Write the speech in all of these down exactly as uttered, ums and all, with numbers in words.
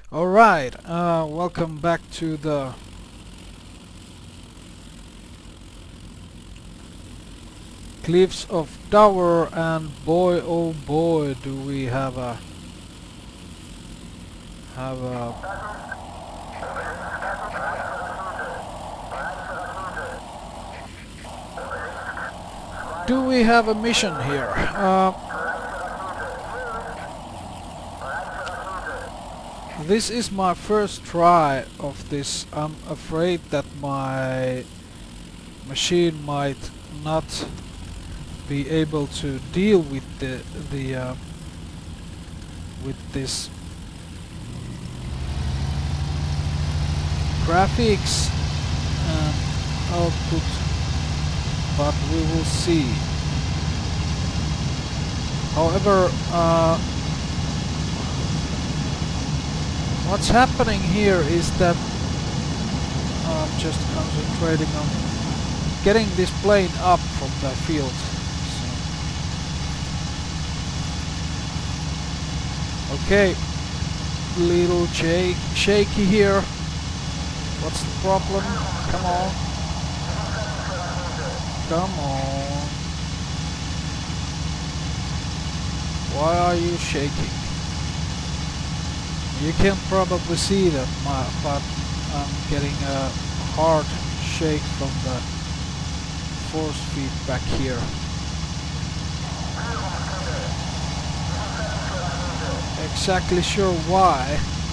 Alright, uh, welcome back to the Cliffs of Dover, and boy oh boy do we have a have a do we have a mission here. Uh, this is my first try of this. I'm afraid that my machine might not be able to deal with the the uh, with this graphics and output, but we will see. However, uh, what's happening here is that I'm just concentrating on getting this plane up from the field. Okay, little shake, shaky here. What's the problem? Come on. Come on. Why are you shaking? You can probably see that, my, but I'm getting a hard shake from the force feedback here. Exactly sure why,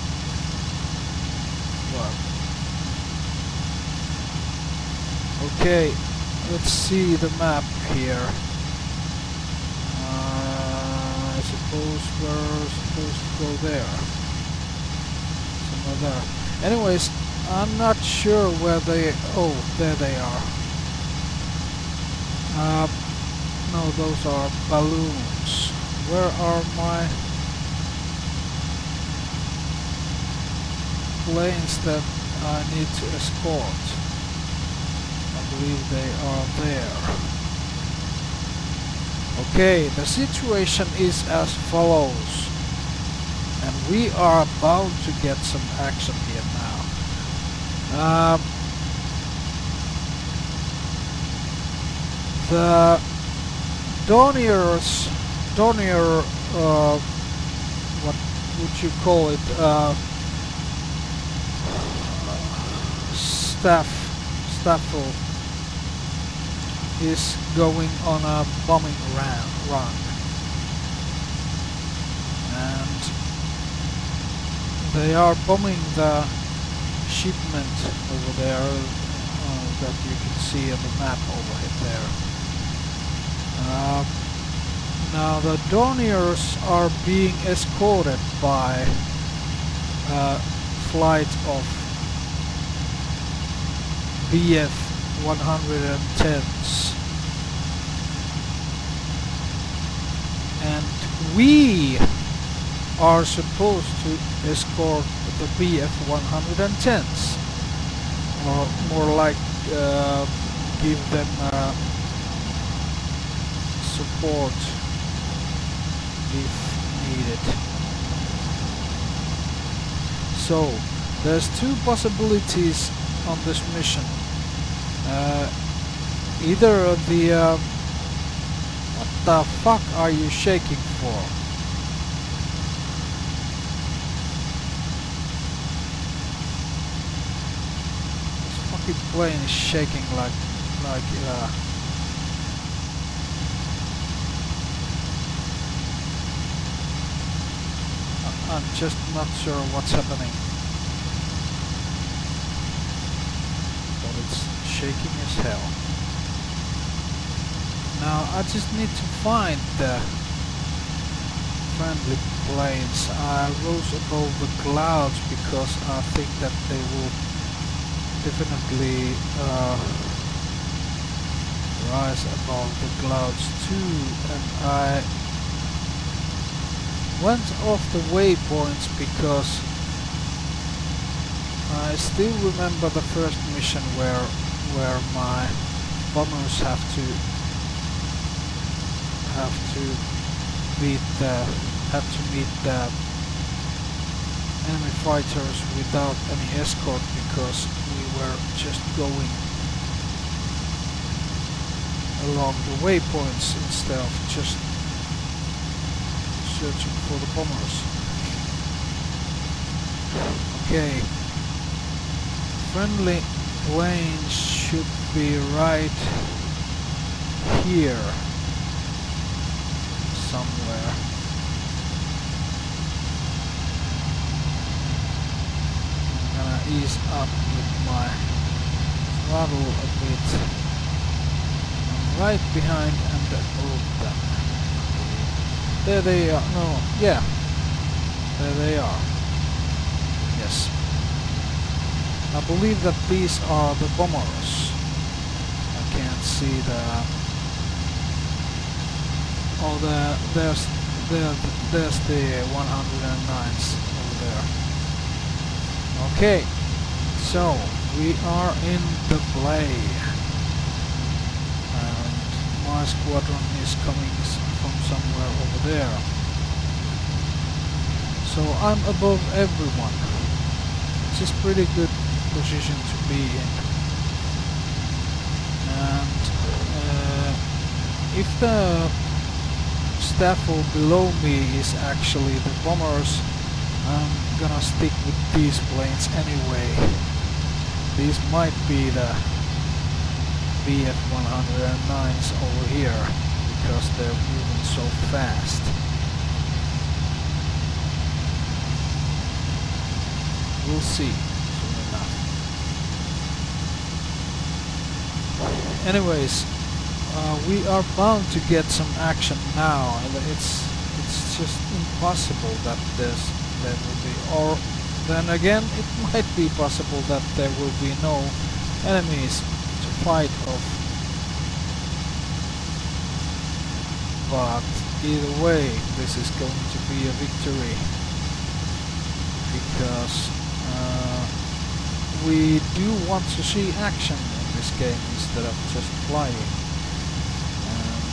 but okay, let's see the map here. uh, I suppose we're supposed to go there, somewhere there. Anyways, I'm not sure where they... oh, there they are. Uh, no, those are balloons. Where are my planes that I need to escort? I believe they are there. Okay, the situation is as follows, and we are bound to get some action here now. Um, the Dornier's Dornier, uh, what would you call it? Uh, Staff, Staffel is going on a bombing ran, run, and they are bombing the shipment over there uh, that you can see on the map over there. Uh, now the Dorniers are being escorted by a flight of B F one tens, and we are supposed to escort the B F one tens, or more like uh, give them uh, support if needed. So there's two possibilities on this mission. Uh, either the uh, what the fuck are you shaking for? This fucking plane is shaking like like uh, I'm just not sure what's happening. Shaking as hell. Now I just need to find the friendly planes. I rose above the clouds because I think that they will definitely uh, rise above the clouds too, and I went off the waypoints because I still remember the first mission where where my bombers have to have to beat the have to meet the enemy fighters without any escort because we were just going along the waypoints instead of just searching for the bombers. Okay, friendly planes should be right here somewhere. I'm gonna ease up with my throttle a bit. I'm right behind and move them. There they are. No, yeah. There they are. Yes. I believe that these are the bombers. I can't see the... Oh, the, there's, there, there's the one oh nines over there. Okay. So, we are in the play. And my squadron is coming from somewhere over there. So I'm above everyone. It's a pretty good position to be in. And uh, if the staffel below me is actually the bombers, I'm gonna stick with these planes anyway. These might be the B F one oh nines over here because they're moving so fast. We'll see soon enough. Anyways, uh, we are bound to get some action now, and it's it's just impossible that there's there will be, or then again it might be possible that there will be no enemies to fight off. But either way, this is going to be a victory because Uh, we do want to see action in this game instead of just flying. And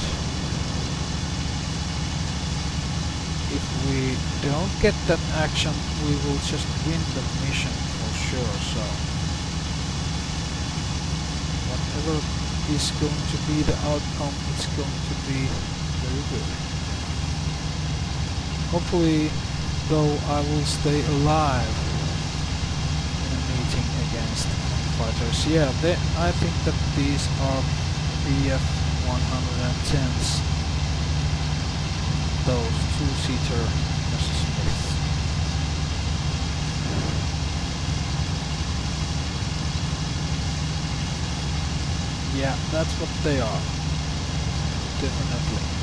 if we don't get that action, we will just win the mission for sure. So whatever is going to be the outcome, it's going to be very good. Hopefully, though, I will stay alive against fighters. Yeah, they, I think that these are B F one tens, those two-seater Messerschmitts. Yeah, that's what they are. Definitely.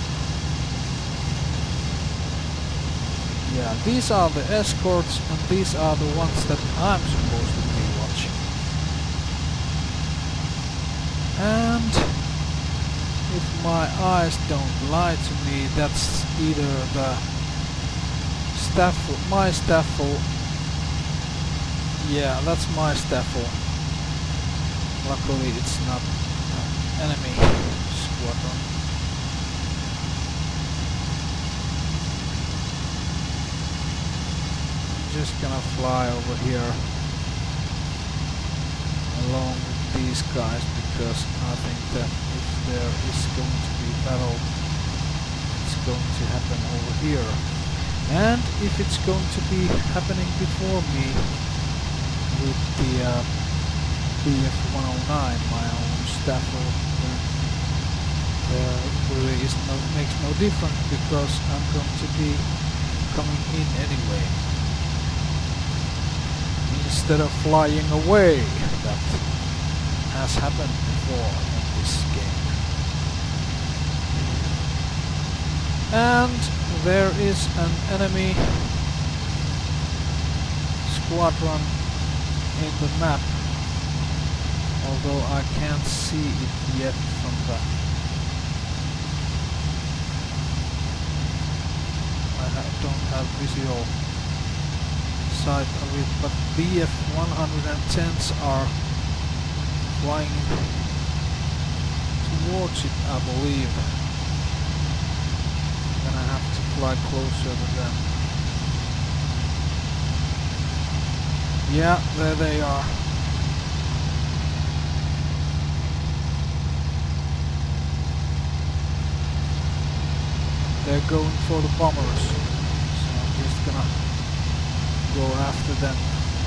Yeah, these are the escorts and these are the ones that I'm supposed to be watching. And if my eyes don't lie to me, that's either the staffel, my staffel. Yeah, that's my staffel. Luckily it's not an enemy squadron. Just gonna fly over here along with these guys because I think that if there is going to be battle, it's going to happen over here. And if it's going to be happening before me with the uh, B F one oh nine, my own staffel, then there really is no, makes no difference because I'm going to be coming in anyway. Instead of flying away, that has happened before in this game. And there is an enemy squadron in the map, although I can't see it yet from the... I ha don't have visual sight of it, but B F one tens are flying towards it, I believe. I'm gonna have to fly closer to them. Yeah, there they are. They're going for the bombers, so I'm just gonna go after them.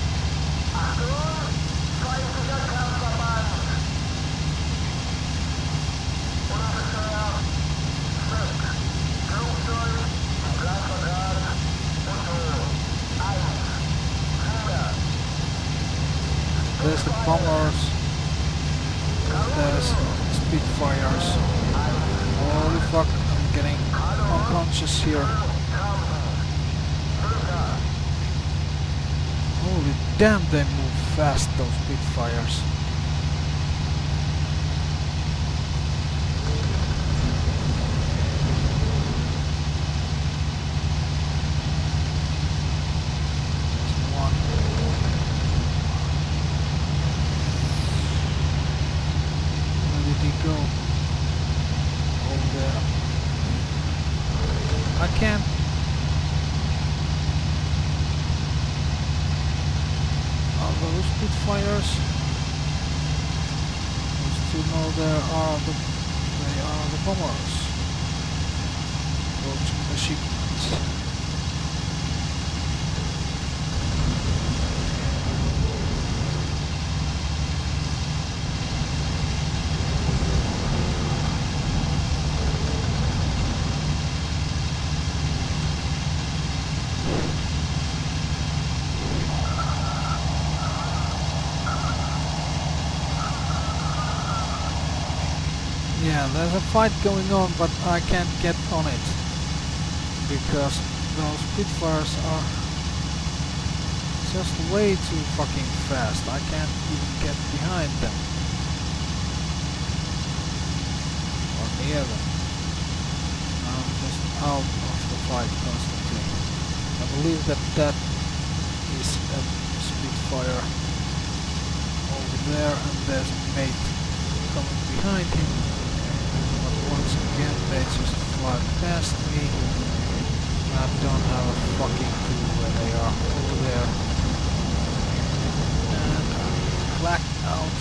There's the bombers, there's Spitfires. Holy fuck, I'm getting unconscious here. Holy damn, they move fast, those Spitfires. There's one. Where did he go? Over there. I can't. Are those Spitfires? Just to know there are the they are the bombers. Approaching the shipments. Yeah, there's a fight going on, but I can't get on it because those Spitfires are just way too fucking fast. I can't even get behind them or near them. I'm just out of the fight constantly. I believe that that is a Spitfire over there, and there's a mate coming behind him. Once again, they just fly past me. I don't have a fucking clue where they are. Over there. And I'm blacked out.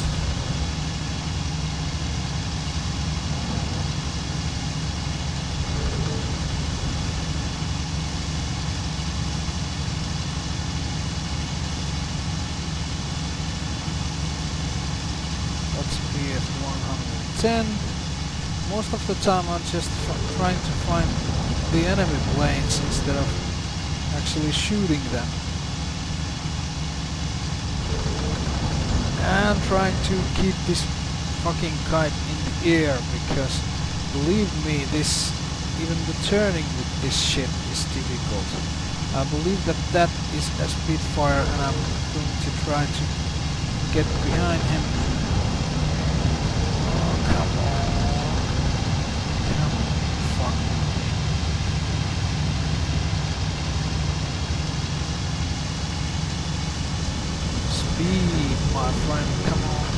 That's P F one ten. Most of the time I'm just f trying to find the enemy planes instead of actually shooting them. And trying to keep this fucking kite in the air, because believe me, this even the turning with this ship is difficult. I believe that that is a Spitfire, and I'm going to try to get behind him. Speed, my friend, come on.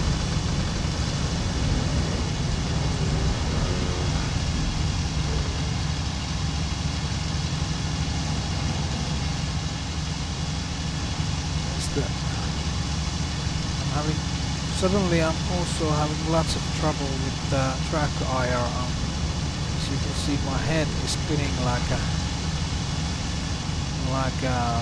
There's the... I'm having... Suddenly I'm also having lots of trouble with the track I R. Um, as you can see, my head is spinning like a... like a...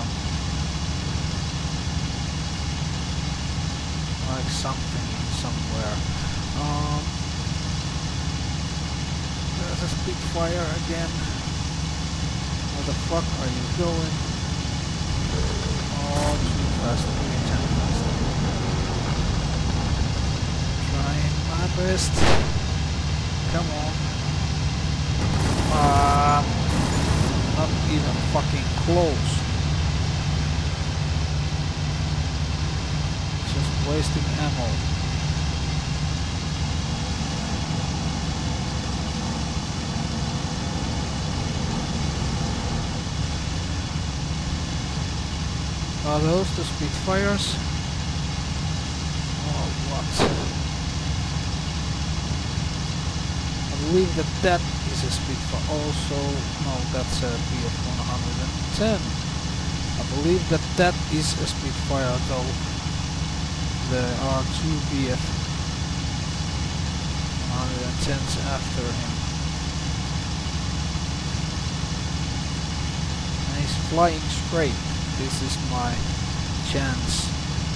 like something somewhere. Um, there's a Spitfire again. Where the fuck are you going? Oh, too fast, too fast. Trying my best. Come on. Ah, uh, not even fucking close. Wasting ammo. Are those the Spitfires? Or what? I believe that that is a Spitfire. Also, no, that's a P F one ten. I believe that that is a Spitfire, though there are two B F one tens after him. And he's flying straight. This is my chance.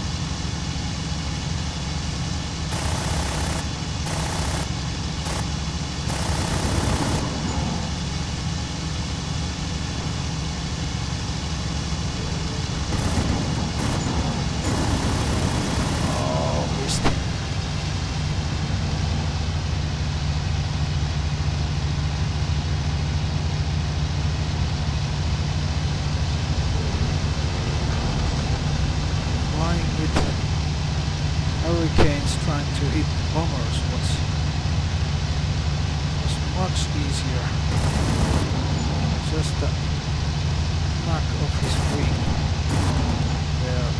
Hurricanes trying to hit the bombers was, was much easier. Just a knock off his wing there.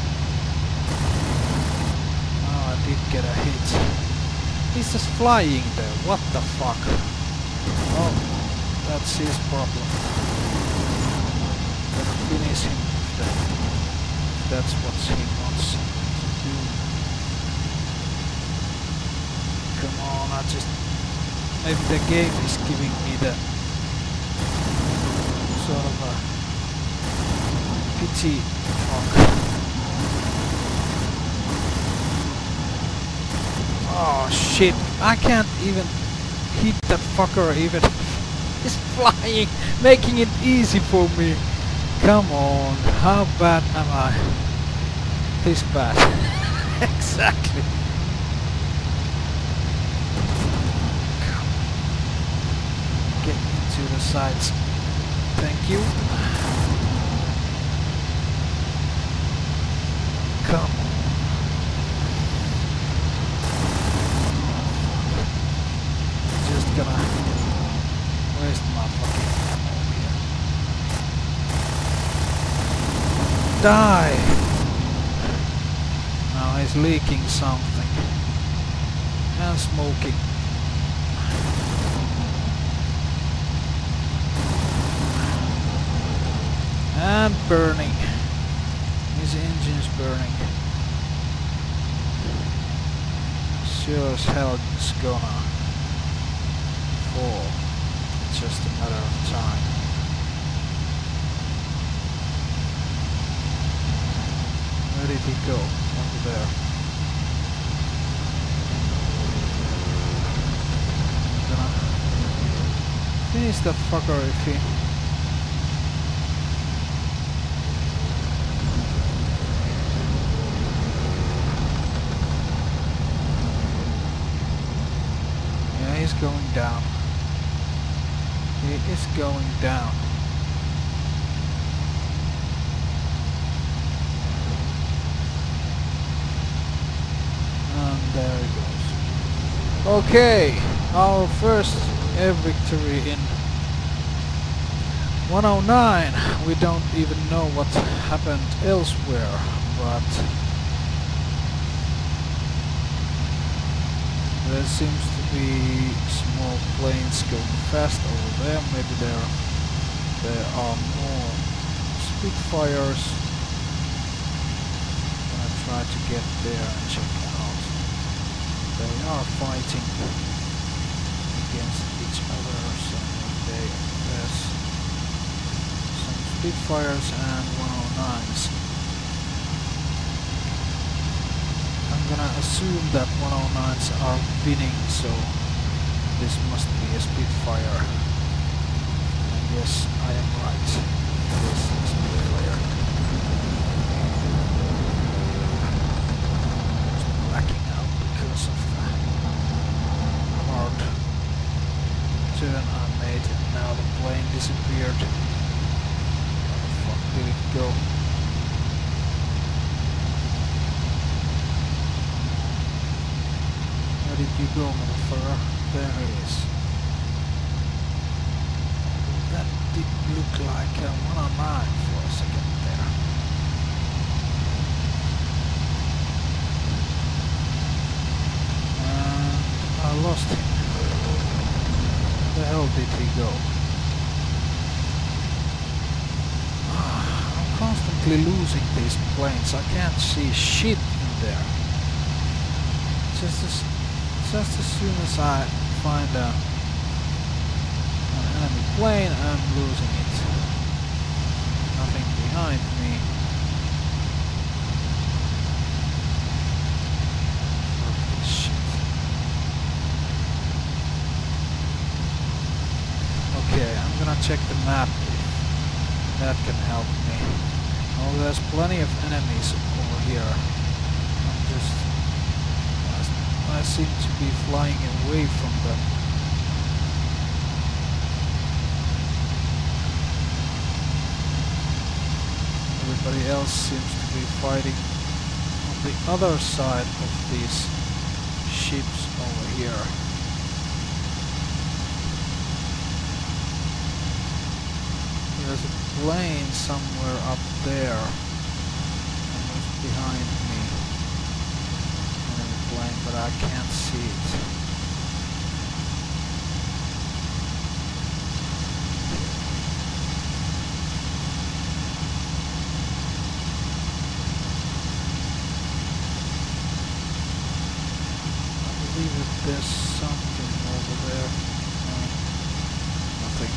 Oh, I did get a hit. He's just flying there, what the fuck? Oh, that's his problem. Gonna finish him if, that, if that's what he wants to do. Come on, I just... Maybe the game is giving me the sort of a pity talk. Oh shit, I can't even hit that fucker even. He's flying, making it easy for me. Come on, how bad am I? This bad. Exactly. To the sides. Thank you. Come on. Just gonna waste my fucking ammo here. Die! Now he's leaking something. And smoking. And burning. His engine's burning. Sure as hell it's gonna fall. It's just a matter of time. Where did he go? Over there. I'm gonna finish that fucker if he... He's going down. He is going down. And there he goes. Okay, our first air victory in one oh nine. We don't even know what happened elsewhere, but there seems to be small planes going fast over there. Maybe there there are more Spitfires. I'm gonna try to get there and check out. They are fighting against each other, so they, there's some Spitfires and one oh nines. I'm gonna assume that one oh nines are winning, so this must be a Spitfire. And yes, I am right. This is a Spitfire. Just blacking out because of the hard turn I made, and now the plane disappeared. Where the fuck did it go? Where did you go, motherfucker? There he is. That did look like a one oh nine for a second there. And I lost him. Where the hell did he go? I'm constantly quickly losing these planes. I can't see shit in there. Just as, just as soon as I find a, an enemy plane, I'm losing it. Nothing behind me. Fuck this shit. Okay, I'm gonna check the map if that can help me. Oh, there's plenty of enemies over here. I'm just... I seem to be flying away from them. Everybody else seems to be fighting on the other side of these ships over here. There's a plane somewhere up there, almost behind me. Another plane, but I can't see it. I believe that there's something over there. No, nothing.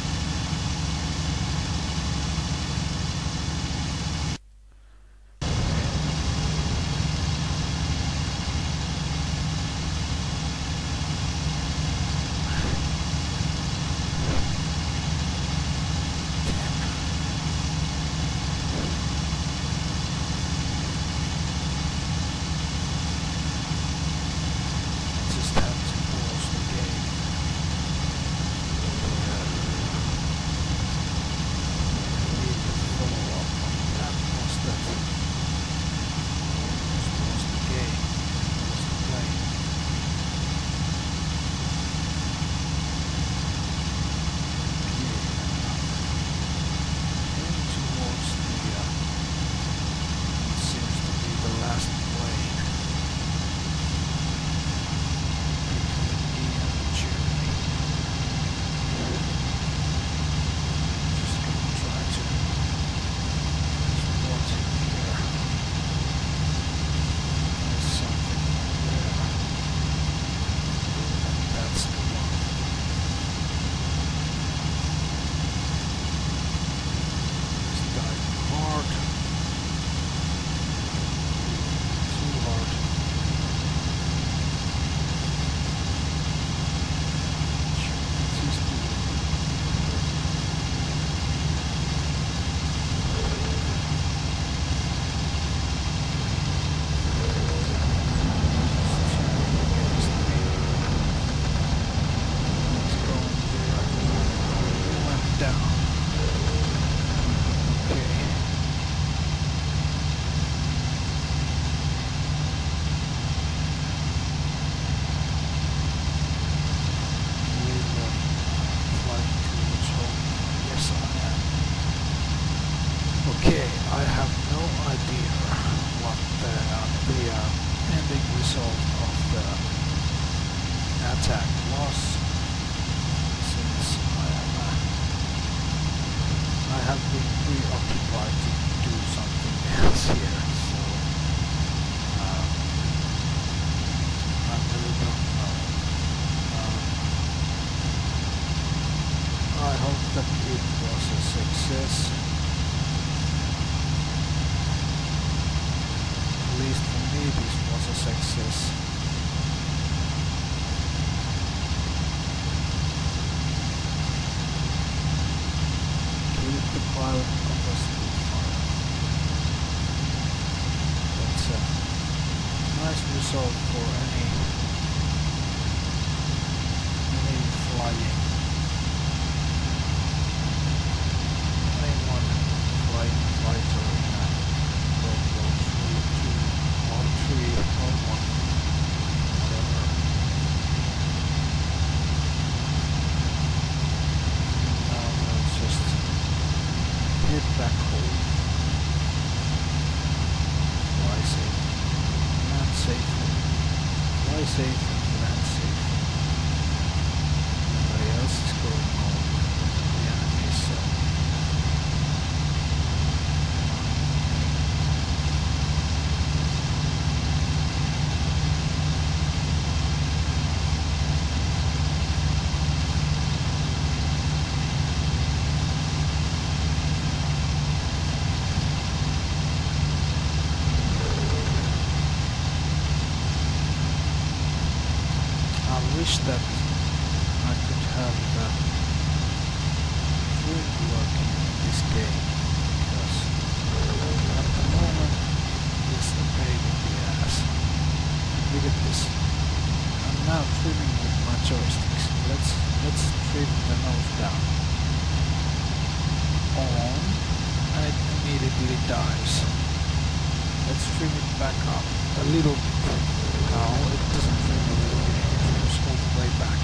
Okay, I have no idea what the, the uh, ending result of the attack was, since I, am, uh, I have been preoccupied to do something else here, so uh, I really don't know. Uh, I hope that it was a success. At least for me this was a success. Keep the pilot of a Spitfire. That's a nice result for any any flying anyone flying fighter in a World War Two or three or one, whatever. Now we'll just head back home. Fly safe, land safely. Fly safe and land safe. Everybody else is going home. The enemies, so wish that I could have the trim working in this game, because at the moment it is a pain in the ass. Look at this. I'm now trimming with my joysticks. Let's let's trim the nose down. On, and it immediately dies. Let's trim it back up a little bit. Now it doesn't trim a little bit, it trims all the way back.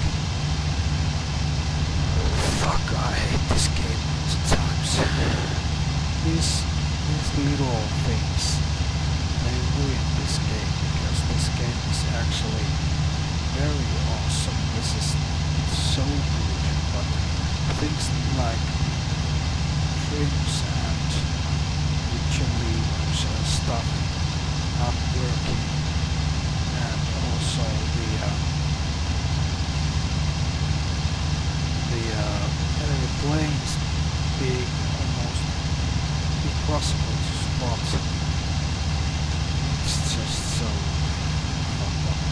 Fuck, I hate this game sometimes. These, these little things, they ruin this game, because this game is actually very awesome. This is so good, but things like trims and picture levers and stuff not working, and also the uh, the uh, enemy planes being almost impossible to spot. It's just so fucked up.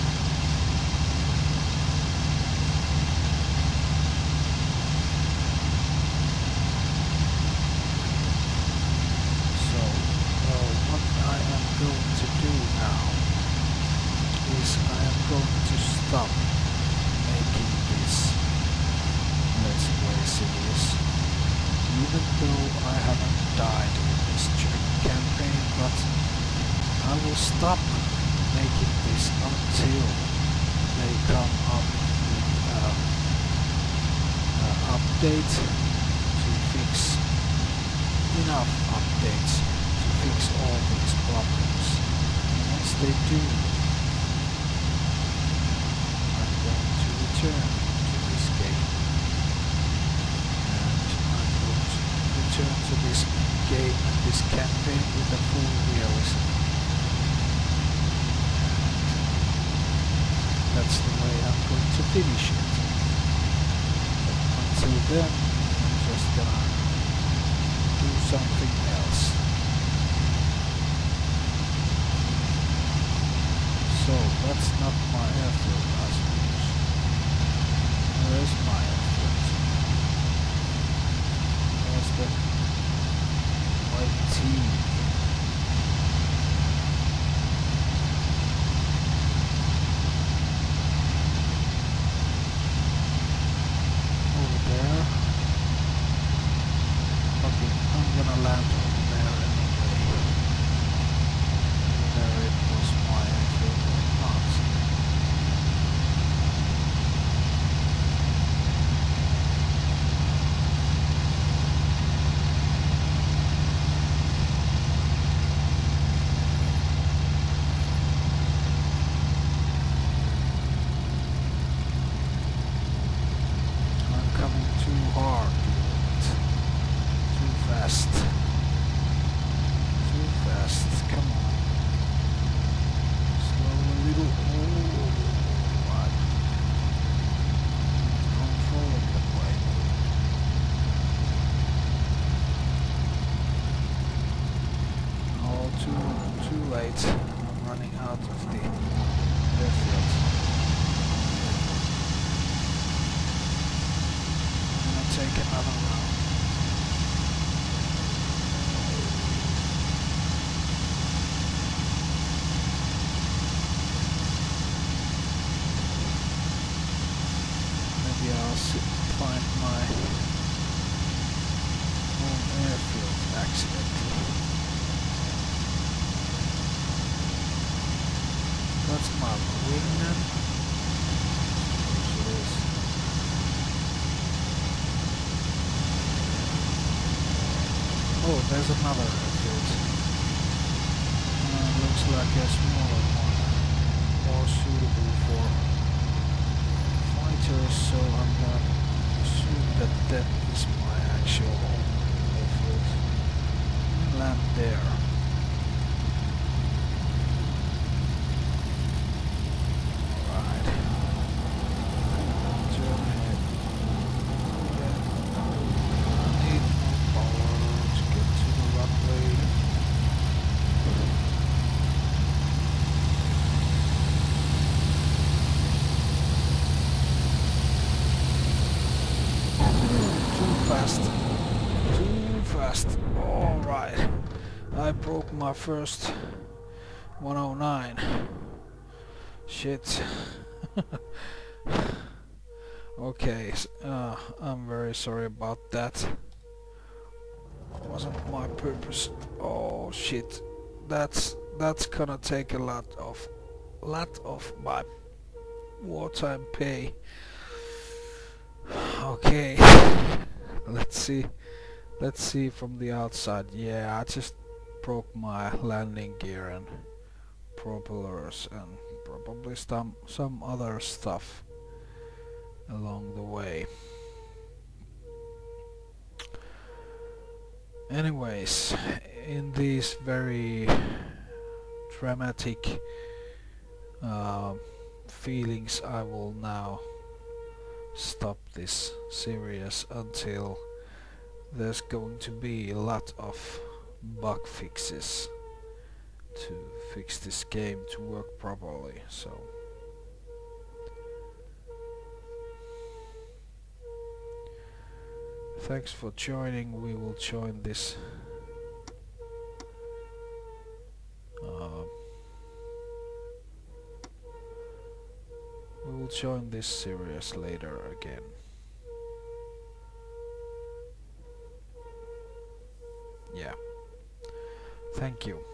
So uh, what I am going to do now is I am going to stop making this Let's Play series, even though I haven't died in this German campaign, but I will stop making this until they come up with uh, uh, update to fix enough updates to fix all these problems. And once they do, I'm going to return to this game. Return to this game and this campaign with a full realism. And that's the way I'm going to finish it. But until then, I'm just gonna do something else. So that's not my airfield, I suppose. Where's my airfield? Where's the white team? Over there. Okay, I'm gonna land over there anyway. Whether it was my airfield or not. I'm running out of the airfield. I'm gonna take another round. Maybe I'll find my home airfield accidentally. That's my wingman. It is. Oh, there's another airfield. Uh, looks like a smaller one, more suitable for fighters. So I'm gonna assume that that is my actual home airfield. Land there. I broke my first one oh nine. Shit. Okay, uh, I'm very sorry about that. Wasn't my purpose. Oh shit. That's that's gonna take a lot of lot of my wartime pay. Okay. Let's see. Let's see from the outside. Yeah, I just broke my landing gear and propellers and probably some some other stuff along the way. Anyways, in these very dramatic uh, feelings, I will now stop this series until there's going to be a lot of bug fixes to fix this game to work properly. So thanks for joining. We will join this uh, we will join this series later again. Yeah. Thank you.